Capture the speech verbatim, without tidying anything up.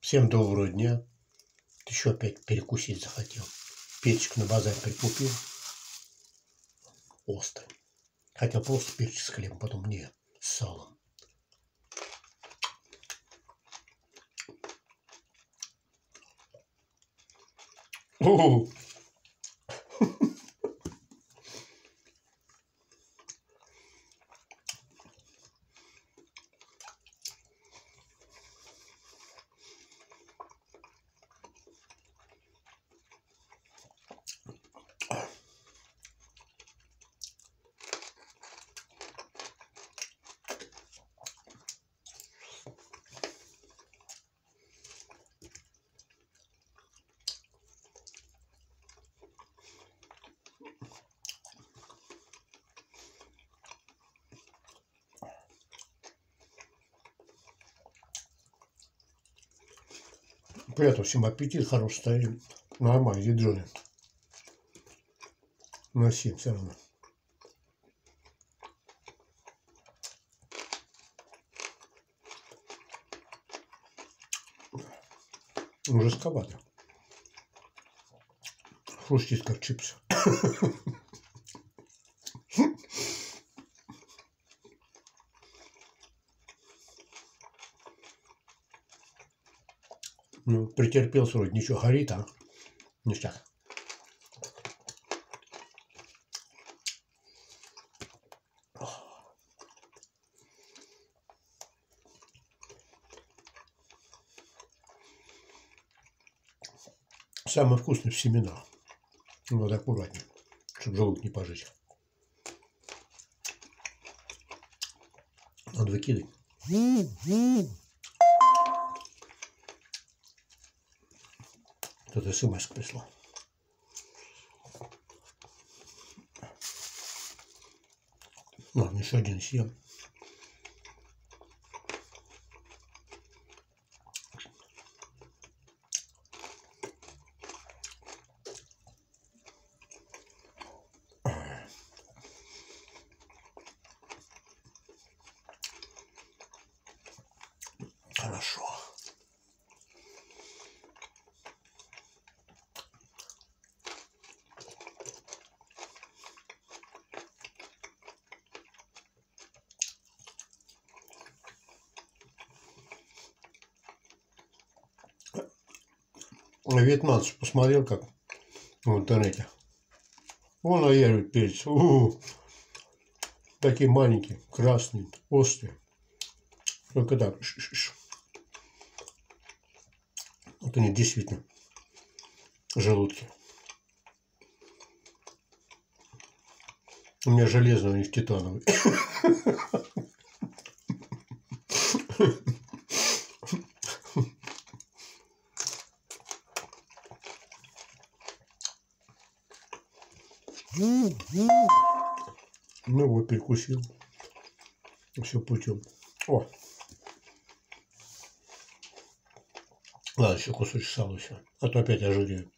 Всем доброго дня. Еще опять перекусить захотел. Перчик на базаре прикупил. Острый. Хотел просто перчик с хлебом, потом не, с салом. О-о-о. При этом всем аппетит хороший стоит. Нормально, ядрёный. Носи все равно. Жестковато. Хрустит как чипсы. Ну, претерпелся вроде, ничего, горит, а? Ништяк. Самое вкусное в семенах. Надо аккуратнее, чтобы желудок не пожечь. Надо выкидывать. Кто-то смс прислал. Ладно, еще один съем. Хорошо. Вьетнамцы посмотрел, как в интернете. Вон наяривает перец. У-у-у. Такие маленькие, красные, острые. Только так. Ш-ш-ш. Вот они действительно желудки. У меня железный, у них титановый. Ну вот, перекусил. Все путем. О! Ладно, еще кусочек сала еще. А то опять ожирею.